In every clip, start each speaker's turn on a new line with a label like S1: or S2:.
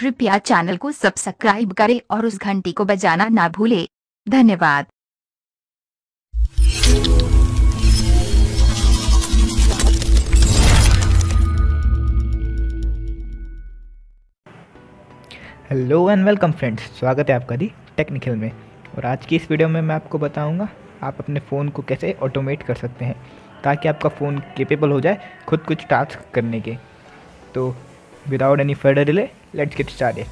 S1: कृपया चैनल को सब्सक्राइब करें और उस घंटी को बजाना ना भूलें। धन्यवाद।
S2: हेलो एंड वेलकम फ्रेंड्स, स्वागत है आपका दी टेक्निकल में। और आज की इस वीडियो में मैं आपको बताऊंगा आप अपने फ़ोन को कैसे ऑटोमेट कर सकते हैं ताकि आपका फ़ोन केपेबल हो जाए खुद कुछ टास्क करने के। तो without any further delay let's get started.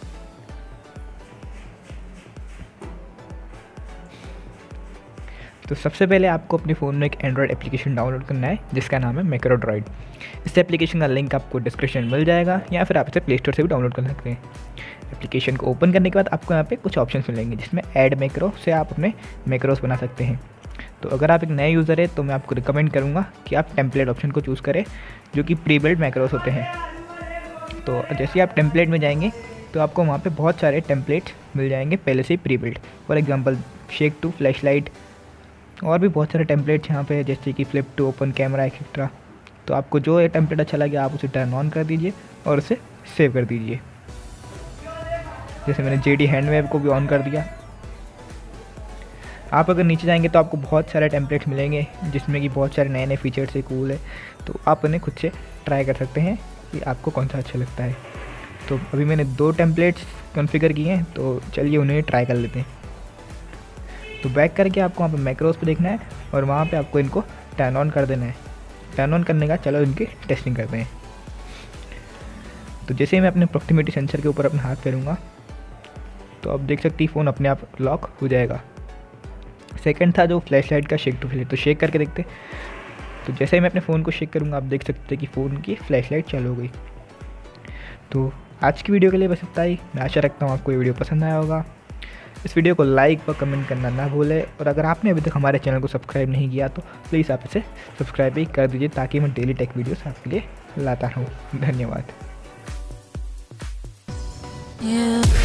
S2: तो सबसे पहले आपको अपने फ़ोन में एक एंड्रॉयड एप्लीकेशन डाउनलोड करना है जिसका नाम है मैक्रोड्रॉइड। इस एप्लीकेशन का लिंक आपको डिस्क्रिप्शन में मिल जाएगा या फिर आप इसे प्ले स्टोर से भी डाउनलोड कर सकते हैं। एप्लीकेशन को ओपन करने के बाद आपको यहाँ पे कुछ ऑप्शंस मिलेंगे जिसमें ऐड मैक्रो से आप अपने मैक्रोस बना सकते हैं। तो अगर आप एक नए यूज़र है तो मैं आपको रिकमेंड करूँगा कि आप टेम्पलेट ऑप्शन को चूज़ करें जो कि प्री बिल्ड मैक्रोस होते हैं। तो जैसे ही आप टेम्पलेट में जाएंगे तो आपको वहाँ पे बहुत सारे टेम्पलेट्स मिल जाएंगे पहले से ही pre build. For example shake to flashlight और भी बहुत सारे टेम्पलेट्स यहाँ पे जैसे कि flip to open camera etcetera. तो आपको जो ये टेम्पलेट अच्छा लगे आप उसे टर्न ऑन कर दीजिए और उसे सेव कर दीजिए। जैसे मैंने JD हैंडवेव को भी ऑन कर दिया। आप अगर नीचे जाएंगे तो आपको बहुत सारे टेम्पलेट्स मिलेंगे जिसमें कि बहुत सारे नए नए फीचर्स से कूल है। तो आप उन्हें खुद से ट्राई कर सकते हैं कि आपको कौन सा अच्छा लगता है। तो अभी मैंने 2 टेम्पलेट्स कॉन्फ़िगर किए हैं तो चलिए उन्हें ट्राई कर लेते हैं। तो बैक करके आपको वहाँ पे मैक्रोस पे देखना है और वहाँ पे आपको इनको टर्न ऑन कर देना है। टर्न ऑन करने का चलो इनकी टेस्टिंग करते हैं। तो जैसे ही मैं अपने प्रॉक्सिमिटी सेंसर के ऊपर अपना हाथ फेरूँगा तो आप देख सकती फ़ोन अपने आप लॉक हो जाएगा। सेकंड था जो फ्लैशलाइट का शेक टू फ्लैश, तो शेक करके देखते। तो जैसे ही मैं अपने फ़ोन को शेक करूँगा आप देख सकते हैं कि फ़ोन की फ्लैशलाइट चालू हो गई। तो आज की वीडियो के लिए बस इतना ही। मैं आशा रखता हूँ आपको ये वीडियो पसंद आया होगा। इस वीडियो को लाइक व कमेंट करना ना भूलें और अगर आपने अभी तक हमारे चैनल को सब्सक्राइब नहीं किया तो प्लीज़ आप इसे सब्सक्राइब भी कर दीजिए ताकि मैं डेली टेक वीडियोस आपके लिए लाता रहूँ। धन्यवाद।